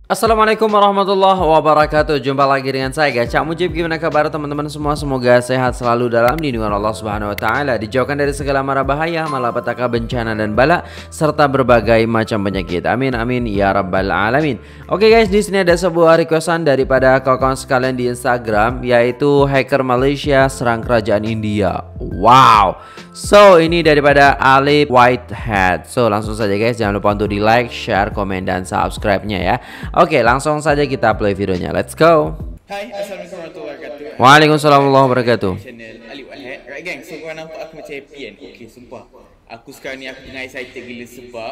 Assalamualaikum warahmatullahi wabarakatuh. Jumpa lagi dengan saya guys, Cak Mujib. Gimana kabar teman-teman semua? Semoga sehat selalu dalam lindungan Allah Subhanahu wa taala, dijauhkan dari segala mara bahaya, malapetaka, bencana dan bala serta berbagai macam penyakit. Amin amin ya rabbal alamin. Oke guys, di sini ada sebuah requestan daripada kawan-kawan sekalian di Instagram, yaitu hacker Malaysia serang kerajaan India. Wow. So, ini daripada Alip Whitehead. So, langsung saja guys, jangan lupa untuk di like, share, komen dan subscribe-nya ya. Oke, langsung saja kita play videonya. Let's go. Hai, Assalamualaikum warahmatullahi wabarakatuh. Waalaikumsalam warahmatullahi wabarakatuh. Channel Alip Whitehead. Right gang, so korang nampak aku macam happy kan? Okay, sumpah. Aku sekarang ni aku tengah excited gila sebab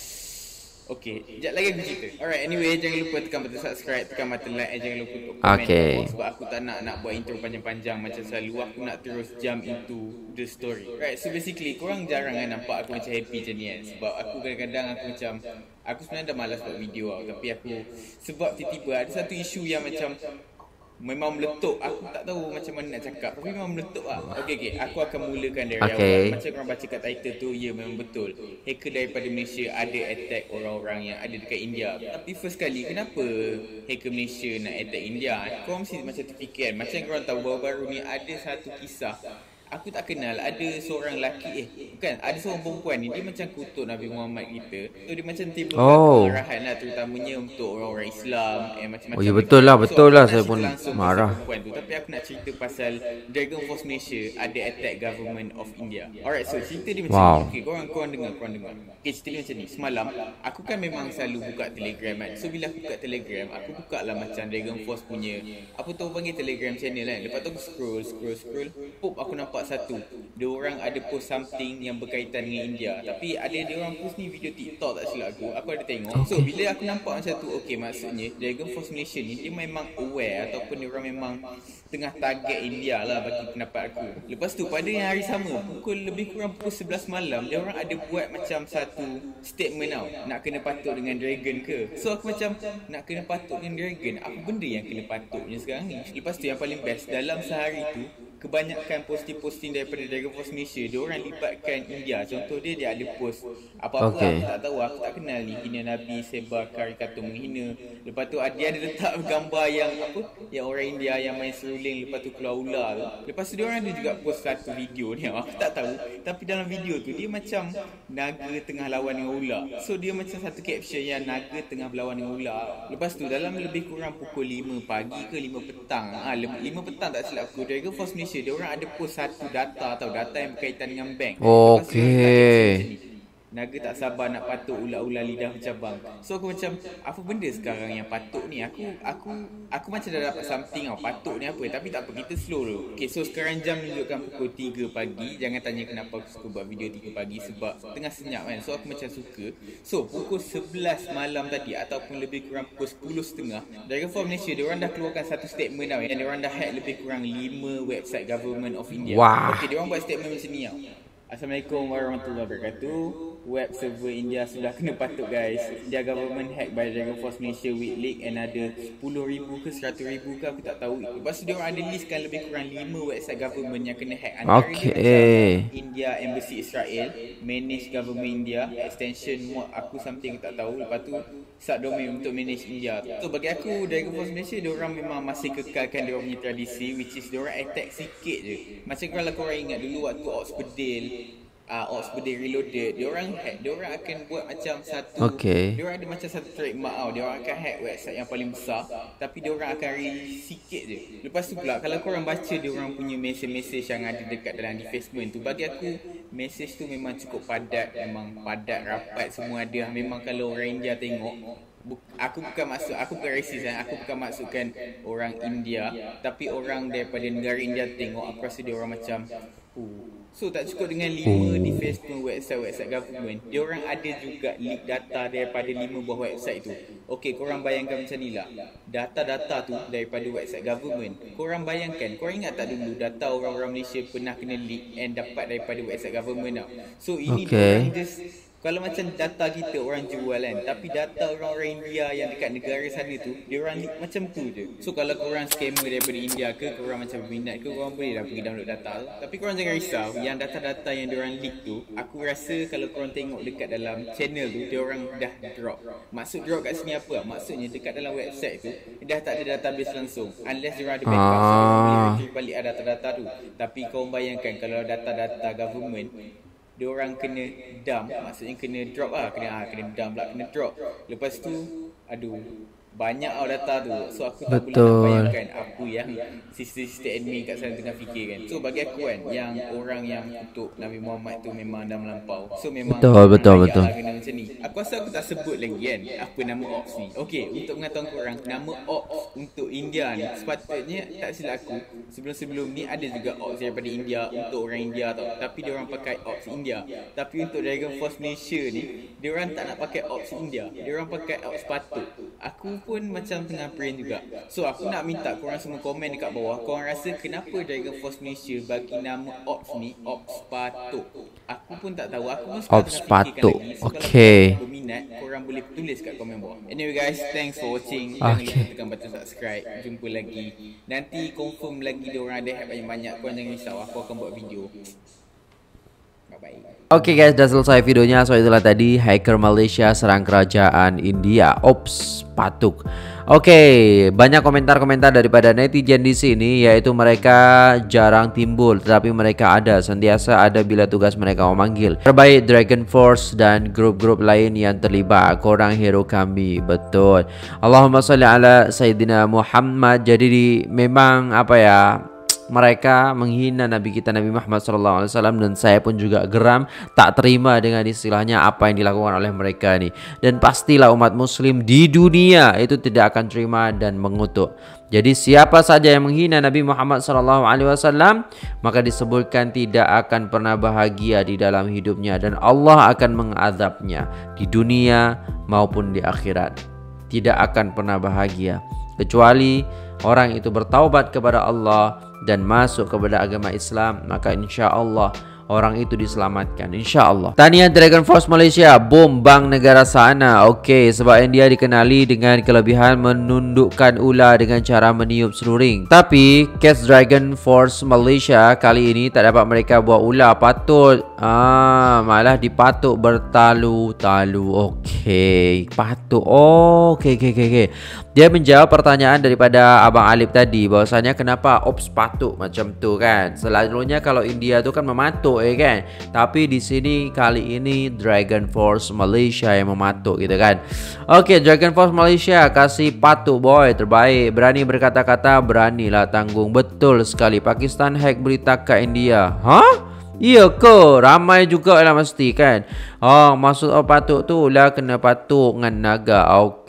okay, sekejap lagi aku cerita. Alright, anyway, jangan lupa tekan button subscribe, tekan button like, jangan lupa untuk komen. Okay. Sebab aku tak nak buat intro panjang-panjang macam selalu. Aku nak terus jump into the story. Right, so basically korang jarang kan nampak aku macam happy macam ni kan. Sebab aku kadang-kadang aku macam, aku sebenarnya dah malas buat video tau. Tapi aku, sebab tiba-tiba ada satu isu yang macam memang meletup. Aku tak tahu macam mana nak cakap, tapi memang meletup lah. Okay, aku akan mulakan dari awal. Macam korang baca kat title tu, ya memang betul, hacker daripada Malaysia ada attack orang-orang yang ada dekat India. Tapi first kali, kenapa hacker Malaysia nak attack India? Korang mesti macam terfikir kan. Macam korang tahu baru-baru ni ada satu kisah, aku tak kenal, ada seorang lelaki, bukan, ada seorang perempuan ni, dia macam kutuk Nabi Muhammad kita. So dia macam timbul kemarahan lah, terutamanya untuk orang-orang Islam, macam-macam. Oh ya, betul lah, saya pun marah. Tu. Tapi aku nak cerita pasal Dragon Force Malaysia ada attack government of India. Alright, so cerita dia macam ni. Okay, korang dengar. Okay, cerita dia macam ni. Semalam, aku kan memang selalu buka Telegram kan. So bila aku buka Telegram, aku buka lah macam Dragon Force punya, apa tu panggil, Telegram channel kan. Lepas tu aku scroll, pop, aku nampak satu, dia orang ada post something yang berkaitan dengan India. Tapi ada dia orang post ni video TikTok tak silap aku ada tengok. So bila aku nampak macam tu, okay, maksudnya Dragon Force Malaysia ni dia memang aware ataupun dia orang memang tengah target India lah bagi pendapat aku. Lepas tu pada yang hari sama, lebih kurang pukul 11 malam, dia orang ada buat macam satu statement tau, nak kena patut dengan Dragon ke. So aku macam, nak kena patut dengan Dragon, apa benda yang kena patutnya sekarang ni? Lepas tu yang paling best, dalam sehari tu kebanyakan posting daripada Dragon Force Malaysia, dia orang libatkan India. Contoh dia ada post apa-apa aku tak tahu, aku tak kenal ni, hina Nabi, sebar karikatur menghina. Lepas tu dia ada letak gambar yang apa, yang orang India yang main seruling, lepas tu keluar ular tu. Lepas tu dia orang ada juga post satu video ni, aku tak tahu, tapi dalam video tu dia macam naga tengah lawan dengan ular. So dia macam satu caption yang naga tengah berlawan dengan ular. Lepas tu dalam lebih kurang pukul 5 pagi ke 5 petang, 5 petang tak silap aku, Dragon Force Malaysia dia orang ada post satu data yang berkaitan dengan bank. Okay. Naga tak sabar nak patuk ular-ular lidah bercabang. So aku macam, apa benda sekarang yang patuk ni? Aku macam dah dapat something tau, patuk ni apa. Tapi tak apa, kita slow dulu. Okay, so sekarang jam menunjukkan pukul 3 pagi. Jangan tanya kenapa aku suka buat video 3 pagi, sebab tengah senyap kan. So aku macam suka. So pukul 11 malam tadi, ataupun lebih kurang pukul 10.30, Dragon Force Malaysia dia orang dah keluarkan satu statement tau, yang dia orang dah hack lebih kurang 5 website government of India. Okay, dia orang buat statement macam ni tau. Assalamualaikum warahmatullahi wabarakatuh. Web server India sudah kena patuk guys. India government hacked by Dragon Force Malaysia with leak, and ada 10,000 ke 100,000 ke aku tak tahu. Lepas tu dia orang ada listkan lebih kurang 5 website government yang kena hack. Antaranya India Embassy Israel, Manage Government India, extension mod aku something tak tahu. Lepas tu subdomain untuk Manage India. So bagi aku Dragon Force Malaysia dia orang memang masih kekalkan dia orang punya tradisi, which is dia orang attack sikit je. Macam kalau korang ingat dulu waktu Ops Bedil Reloaded, dia orang akan buat macam satu, dia orang ada macam satu trademark tau. Dia orang akan hack website yang paling besar, tapi dia orang akan release sikit je. Lepas tu pula kalau korang baca dia orang punya message yang ada dekat dalam defacement tu, bagi aku message tu memang cukup padat, memang padat, rapat, semua ada. Memang kalau orang India tengok, aku bukan racist kan, aku bukan maksudkan orang India, tapi orang daripada negara India tengok, aku rasa dia orang macam so tak cukup dengan 5 defacement website government, dia orang ada juga leak data daripada 5 buah website tu. Okay, korang bayangkan macam ni lah, data tu daripada website government. Korang bayangkan, korang ingat tak dulu data orang-orang Malaysia pernah kena leak and dapat daripada website government tau. So ini dia orang just Kalau macam data kita orang jual kan, tapi data orang-orang India yang dekat negara sana tu, dia orang leak macam tu je. So kalau korang scammer daripada India ke, korang macam berminat ke, korang boleh dah pergi download data tu. Tapi korang jangan risau, yang data-data yang dia orang leak tu, aku rasa kalau korang tengok dekat dalam channel tu, dia orang dah drop. Maksud drop kat sini apa? Maksudnya dekat dalam website tu, dah tak ada database langsung. Unless dia orang ada backup, so dia boleh retrieve balik data-data tu. Tapi korang bayangkan kalau data-data government, dia orang kena dump, maksudnya kena drop lah, kena dump pula, kena drop. Lepas tu, aduh, banyak data tu. So aku tak boleh nak bayangkan apa yang sister-sister admin kat sana tengah fikir kan. So bagi aku kan, yang orang yang kutuk Nabi Muhammad tu memang dah melampau. So memang betul. Kena macam ni. Aku rasa aku tak sebut lagi kan apa nama ops ni. Okey, untuk mengatakan korang, nama ops untuk India ni sepatutnya, tak silap aku, sebelum-sebelum ni ada juga ops daripada India untuk orang India tau. Tapi dia orang pakai ops India. Tapi untuk Dragon Force Malaysia ni, dia orang tak nak pakai ops India. Dia orang pakai ops patut. Aku pun macam tengah brain juga. So aku nak minta korang semua komen dekat bawah, korang rasa kenapa Dragon Force Malaysia bagi nama ops ni ops patuk. Aku pun tak tahu. Aku pun ops patuk. So, okay, kalau berminat, korang boleh tulis kat komen bawah. Anyway guys, thanks for watching. Jangan lupa tekan button subscribe. Jumpa lagi. Nanti confirm lagi diorang ada hype banyak-banyak. Korang jangan risau, aku akan buat video. Bye-bye. Oke guys, udah selesai videonya. So itulah tadi hacker Malaysia serang kerajaan India. Ops patuk. Oke, banyak komentar-komentar daripada netizen di sini, yaitu mereka jarang timbul, tetapi mereka ada, sentiasa ada bila tugas mereka memanggil. Terbaik Dragon Force dan grup-grup lain yang terlibat. Korang hero kami, betul. Allahumma salli ala Sayyidina Muhammad. Jadi memang apa ya, mereka menghina Nabi kita Nabi Muhammad SAW, dan saya pun juga geram, tak terima dengan istilahnya apa yang dilakukan oleh mereka nih. Dan pastilah umat muslim di dunia itu tidak akan terima dan mengutuk. Jadi siapa saja yang menghina Nabi Muhammad SAW, maka disebutkan tidak akan pernah bahagia di dalam hidupnya, dan Allah akan mengazabnya di dunia maupun di akhirat. Tidak akan pernah bahagia kecuali orang itu bertaubat kepada Allah dan masuk kepada agama Islam, maka insya Allah orang itu diselamatkan, insya Allah. Tahniah Dragon Force Malaysia, bom bank negara sana. Oke, sebab dia dikenali dengan kelebihan menundukkan ular dengan cara meniup seluring. Tapi case Dragon Force Malaysia kali ini tak dapat mereka buat ular patut, malah dipatuk bertalu-talu. Oke, patuk. Oke. Dia menjawab pertanyaan daripada Abang Alif tadi, bahwasanya kenapa ops patuk macam tu kan. Selalunya kalau India tu kan mematuk kan. Tapi di sini kali ini Dragon Force Malaysia yang mematuk gitu kan. Oke, Dragon Force Malaysia kasih patuk boy, terbaik. Berani berkata-kata, beranilah tanggung. Betul sekali. Pakistan hack berita ke India. Hah? Iya ke? Ramai juga lah mesti kan. Maksud patuk tu lah kena patuk dengan naga.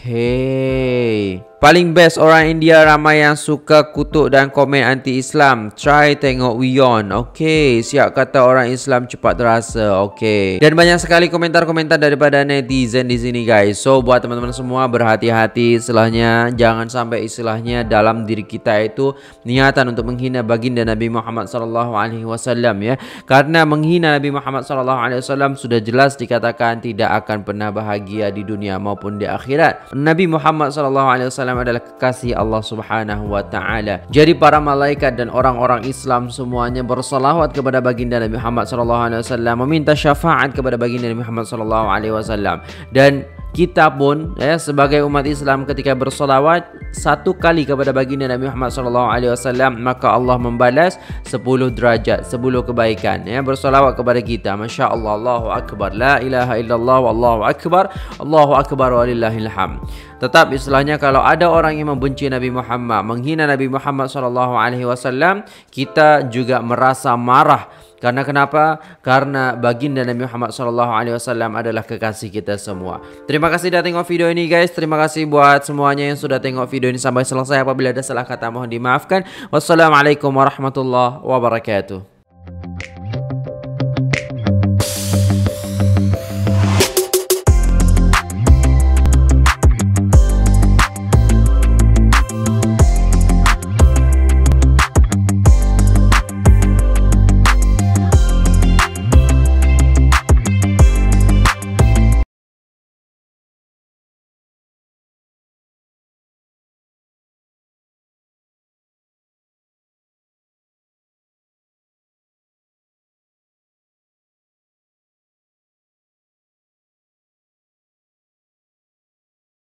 Okey. Paling best orang India ramai yang suka kutuk dan komen anti-Islam. Try tengok Wion. Okey, siap kata orang Islam cepat terasa. Okey. Dan banyak sekali komentar-komentar daripada netizen di sini guys. So buat teman-teman semua berhati-hati istilahnya, jangan sampai istilahnya dalam diri kita itu niatan untuk menghina baginda Nabi Muhammad SAW ya. Karena menghina Nabi Muhammad SAW sudah jelas dikatakan tidak akan pernah bahagia di dunia maupun di akhirat. Nabi Muhammad SAW adalah kekasih Allah Subhanahu wa taala. Jadi para malaikat dan orang-orang Islam semuanya bersalawat kepada baginda Nabi Muhammad SAW, meminta syafaat kepada baginda Nabi Muhammad SAW. Dan kita pun sebagai umat Islam ketika bersolawat satu kali kepada baginda Nabi Muhammad SAW, maka Allah membalas 10 derajat, 10 kebaikan bersolawat kepada kita. Masya Allah, Allahu Akbar, la ilaha illallah, wallahu akbar, Allahu Akbar walillahil hamd. Tetap istilahnya kalau ada orang yang membenci Nabi Muhammad, menghina Nabi Muhammad SAW, kita juga merasa marah. Karena kenapa? Karena baginda Nabi Muhammad SAW adalah kekasih kita semua. Terima kasih sudah tengok video ini guys. Terima kasih buat semuanya yang sudah tengok video ini sampai selesai. Apabila ada salah kata mohon dimaafkan. Wassalamualaikum warahmatullahi wabarakatuh.